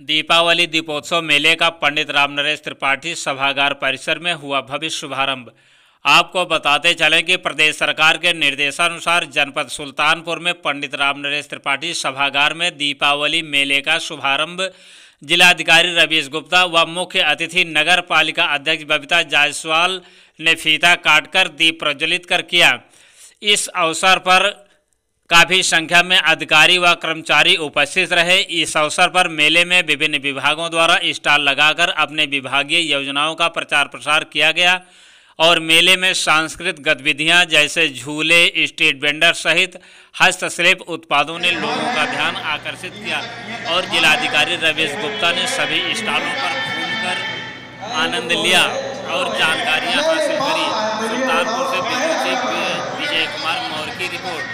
दीपावली दीपोत्सव मेले का पंडित रामनरेश त्रिपाठी सभागार परिसर में हुआ भव्य शुभारंभ। आपको बताते चलें कि प्रदेश सरकार के निर्देशानुसार जनपद सुल्तानपुर में पंडित रामनरेश त्रिपाठी सभागार में दीपावली मेले का शुभारंभ जिलाधिकारी रवीश गुप्ता व मुख्य अतिथि नगर पालिका अध्यक्ष बबीता जायसवाल ने फीता काटकर दीप प्रज्वलित कर किया। इस अवसर पर काफ़ी संख्या में अधिकारी व कर्मचारी उपस्थित रहे। इस अवसर पर मेले में विभिन्न विभागों द्वारा स्टॉल लगाकर अपने विभागीय योजनाओं का प्रचार प्रसार किया गया और मेले में सांस्कृतिक गतिविधियां जैसे झूले, स्ट्रीट वेंडर सहित हस्तशिल्प उत्पादों ने लोगों का ध्यान आकर्षित किया और जिलाधिकारी रवीश गुप्ता ने सभी स्टॉलों पर घूमकर आनंद लिया और जानकारियां हासिल करी। सुल्तानपुर से ब्यूरो चीफ विजय कुमार मौर्य की रिपोर्ट।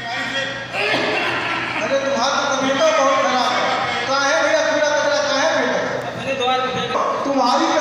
तुम्हारी